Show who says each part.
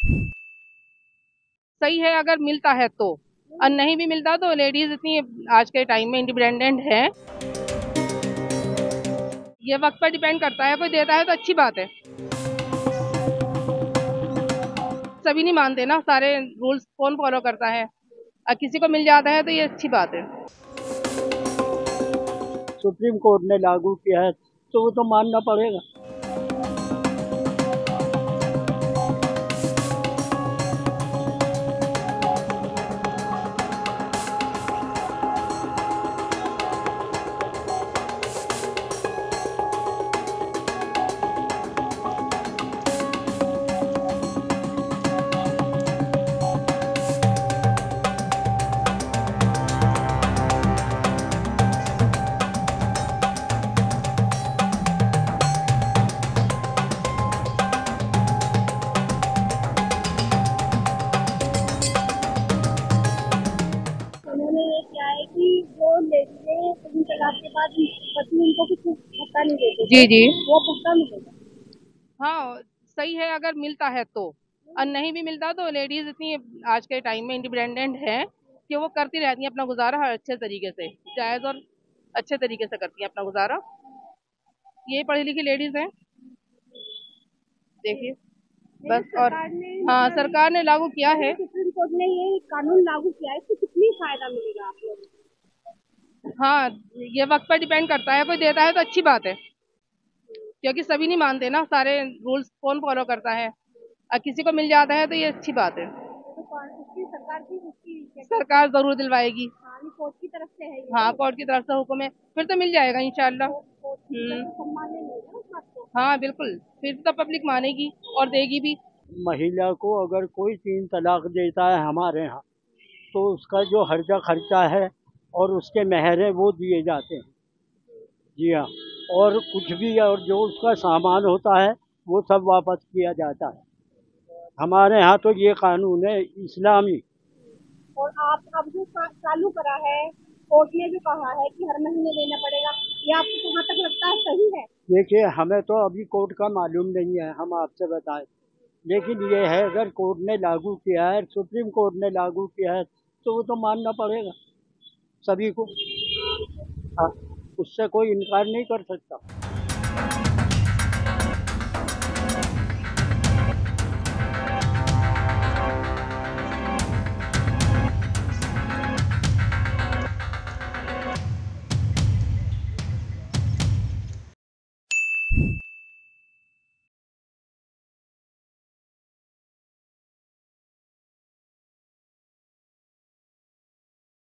Speaker 1: सही है अगर मिलता है तो, और नहीं भी मिलता तो लेडीज इतनी आज के टाइम में इंडिपेंडेंट है। ये वक्त पर डिपेंड करता है, कोई देता है तो अच्छी बात है। सभी नहीं मानते ना, सारे रूल्स कौन फॉलो करता है। किसी को मिल जाता है तो ये अच्छी बात है।
Speaker 2: सुप्रीम कोर्ट ने लागू किया है तो वो तो मानना पड़ेगा।
Speaker 3: उन्होंने ये किया है कि जो लेडीजें तीन तलाक के बाद पति उनको कुछ भत्ता नहीं देते
Speaker 1: जी जी।
Speaker 3: वो भत्ता मिलेगा।
Speaker 1: हाँ, सही है अगर मिलता है तो, और नहीं भी मिलता तो लेडीज इतनी आज के टाइम में इंडिपेंडेंट है कि वो करती रहती हैं अपना गुजारा हर अच्छे तरीके से, जायज और अच्छे तरीके से करती हैं अपना गुजारा। ये पढ़ी लिखी लेडीज हैं, देखिए बस। और
Speaker 3: सरकार ने
Speaker 1: हाँ, सरकार ने लागू किया है।
Speaker 3: सुप्रीम कोर्ट ने ये कानून लागू किया है, इससे कितनी फायदा मिलेगा आप लोगों को?
Speaker 1: हाँ, ये वक्त पर डिपेंड करता है, कोई देता है तो अच्छी बात है, क्योंकि सभी नहीं मानते ना, सारे रूल्स कौन फॉलो करता है। किसी को मिल जाता है तो ये अच्छी बात है।
Speaker 3: इसकी सरकार की इसकी
Speaker 1: सरकार जरूर दिलवाएगी।
Speaker 3: हाँ, ये कोर्ट की तरफ से है ये।
Speaker 1: हाँ, कोर्ट की तरफ से हुक्म है, फिर तो मिल जाएगा इंशाल्लाह।
Speaker 3: कोर्ट की तरफ से सम्मान नहीं मिलेगा उस बात को।
Speaker 1: हाँ बिल्कुल, फिर तो पब्लिक मानेगी और देगी भी।
Speaker 2: महिला को अगर कोई तीन तलाक देता है हमारे यहाँ तो उसका जो हर्जा खर्चा है और उसके मेहर है वो दिए जाते हैं। जी हाँ। और कुछ भी और जो उसका सामान होता है वो सब वापस किया जाता है। हमारे यहाँ तो ये कानून है इस्लामी।
Speaker 3: और आप अब जो चालू करा है, कोर्ट ने जो कहा है कि हर महीने देना पड़ेगा, ये आपको कहाँ तक लगता है सही है?
Speaker 2: देखिए हमें तो अभी कोर्ट का मालूम नहीं है, हम आपसे बताएं। लेकिन ये है अगर कोर्ट ने लागू किया है, सुप्रीम कोर्ट ने लागू किया है तो वो तो मानना पड़ेगा सभी को। हाँ, उससे कोई इनकार नहीं कर सकता।